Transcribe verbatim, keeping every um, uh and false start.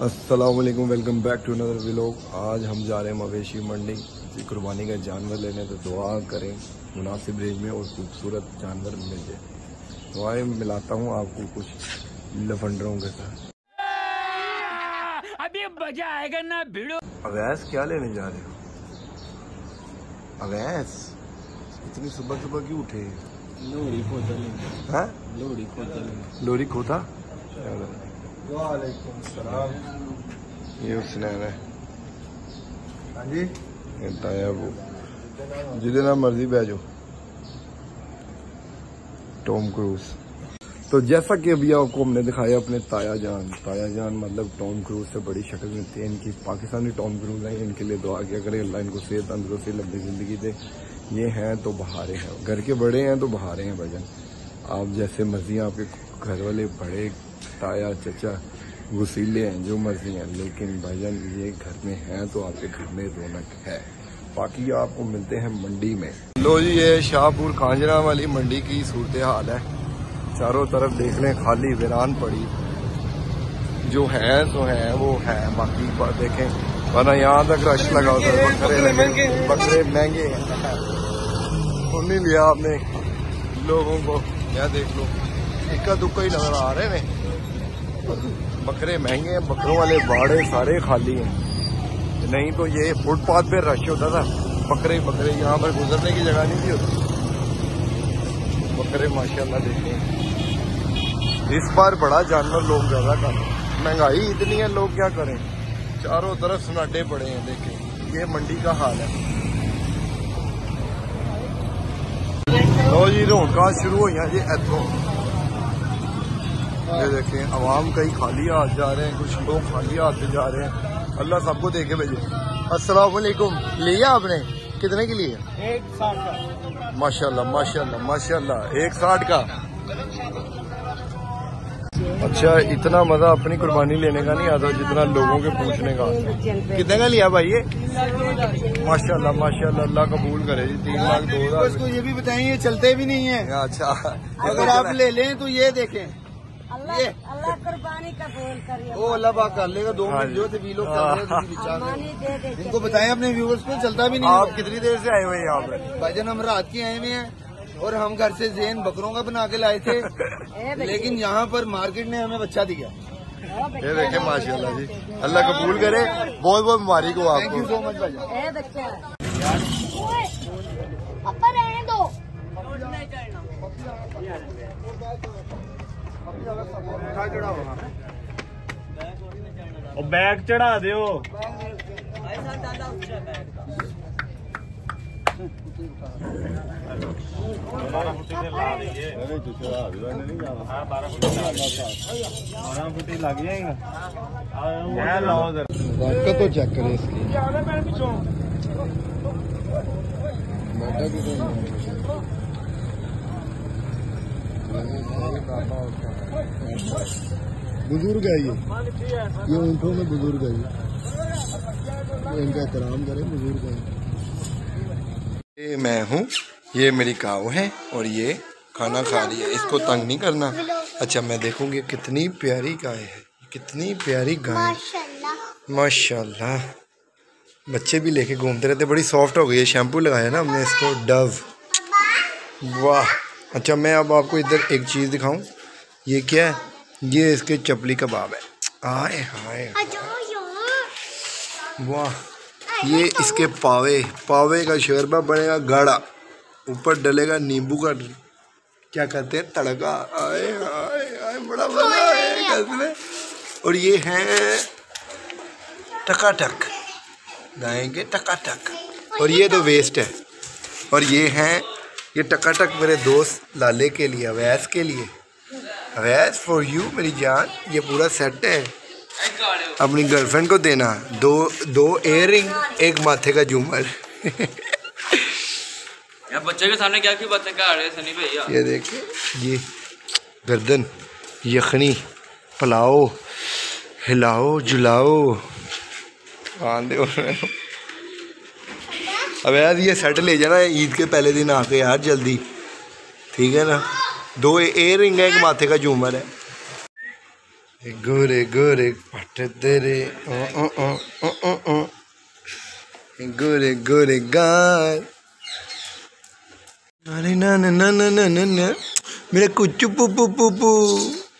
अस्सलाम वालेकुम, welcome back to another vlog. आज हम जा रहे हैं मवेशी मंडी कुर्बानी का जानवर लेने, तो दुआ करें मुनासिब रेंज में और खूबसूरत जानवर मिल जाए। दुआएं मिलाता हूँ आपको कुछ लफंडरों के साथ। अभी मजा आएगा ना भिड़ो। अवैस क्या लेने जा रहे हो? अवैस इतनी सुबह सुबह क्यों उठे? लोहड़ी खोता लेंगे। हाँ, लोहड़ी खोता लेंगे। लोरी खोता। वालेकुम सलाम। ये हुसनैन है। हाँ जी, ताया वो जिधे ना मर्जी बैठो, टॉम क्रूज। तो जैसा कि अभी आपको हमने दिखाया अपने ताया जान, ताया जान मतलब टॉम क्रूज से बड़ी शक्ल मिलती है इनकी। पाकिस्तानी टॉम क्रूज है, इनके लिए दुआ किया करें अल्लाह इनको सेहत तंदुरुस्ती लंबी जिंदगी दे। ये हैं तो बहारे हैं, घर के बड़े हैं तो बहारे हैं भजन। आप जैसे मर्जी, आपके घर वाले बड़े ताया चचा वसीले हैं, जो मर्जी हैं, लेकिन भाईजान ये घर में हैं तो आपके घर में रौनक है। बाकी आपको मिलते हैं मंडी में। लो जी, ये शाहपुर खांजरा वाली मंडी की सूरत हाल है। चारों तरफ देख लें खाली वीरान पड़ी, जो है तो है वो है, बाकी देखें वरना यहाँ तक रश लगा होता है। बकरे महंगे बकरे महंगे हैं, सुन नहीं लिया आपने लोगों को। क्या देख लो, इक्का दुक्का ही नजर आ रहे हैं। बकरे महंगे हैं, बकरों वाले बाड़े सारे खाली हैं। नहीं तो ये फुटपाथ पे रश होता था, बकरे बकरे यहाँ पर गुजरने की जगह नहीं थी होती। बकरे माशाल्लाह देखते इस बार बड़ा जानवर लोग ज्यादा कर, महंगाई इतनी है, लोग क्या करें। चारों तरफ सन्नाटे पड़े हैं, देखें ये मंडी का हाल है। लो जी, रौनक शुरू हुई जी इथों। ये देखें अवाम कई खाली हाथ जा रहे हैं, कुछ लोग खाली हाथ से जा रहे हैं। अल्लाह सबको देखे भेजे। अस्सलाम वालेकुम। लिया आपने कितने के लिए? एक साठ का। माशाल्लाह माशाल्लाह माशाल्लाह, एक साठ का। अच्छा, इतना मजा अपनी कुर्बानी लेने का नहीं आता जितना लोगों के पूछने का। कितने का लिया भाई ये? माशाल्लाह माशाल्लाह, अल्लाह कबूल करे जी। तीन लाख दो हजार। इसको ये भी बताएं, ये चलते भी नहीं है। अच्छा, अगर आप ले लें तो ये देखें, अल्लाह अल्लाह कुर्बानी कबूल करे। वो अल्लाह पाक कर लेगा। दो मिनट जो थे वीलोग कर रहे हैं, इनको बताएं अपने व्यूवर्स को, चलता भी नहीं। आप कितनी देर से आए हुए हैं यहाँ पे? भाईजान हम रात के आए हुए हैं और हम घर से ज़ेन बकरों का बना के लाए थे, लेकिन यहाँ पर मार्केट ने हमें बच्चा दिया। ये देखे माशाल्लाह जी, अल्लाह कबूल करे। बहुत बहुत मुबारक हो थैंक यू आपको। सो मच भाईजान। और बैग चढ़ा दियो। बारह फुटी लग जाएगा। वाक़ई तो चेक करें इसकी। बुजुर्ग है ये ये ऊँटों में बुजुर्ग है ये, इनका एहतराम करें, बुजुर्ग है। ये मैं हूँ, ये मेरी काऊ है और ये खाना खा रही है, इसको तंग नहीं करना। अच्छा, मैं देखूंगी कितनी प्यारी गाय है, कितनी प्यारी गाय, माशाल्लाह। बच्चे भी लेके घूमते रहते, बड़ी सॉफ्ट हो गई है। शैम्पू लगाया ना हमने इसको, डव, वाह। अच्छा, मैं अब आपको इधर एक चीज़ दिखाऊं। ये क्या है? ये इसके चपली कबाब है। आए हाय वाह। ये इसके पावे, पावे का शोरबा बनेगा गाढ़ा, ऊपर डलेगा नींबू का, क्या कहते हैं, तड़का। आए हाय हाय, बड़ा मजा है। और ये है टकाटक, गाएंगे टकाटक। और ये तो वेस्ट है। और ये हैं, ये टकाटक मेरे दोस्त लाले के लिए, अवैस के लिए। अवैस फॉर यू मेरी जान, ये पूरा सेट है, अपनी गर्लफ्रेंड को देना। दो दो इयररिंग, एक माथे का झूमर। यार बच्चे के सामने क्या क्यों बातें कर रहे हैं सनी भैया? ये देखिए, ये गर्दन यखनी, पुलाओ, हिलाओ जुलाओ। अब यार ये सेट ले जाना ईद के पहले दिन आके यार जल्दी, ठीक है ना। दो इयररिंग है, एक माथे का झूमर है। गोरे गोरे तेरे गोरे गोरे गाल ना ना ना ना ना ना मेरा कुचू पू पू पू पू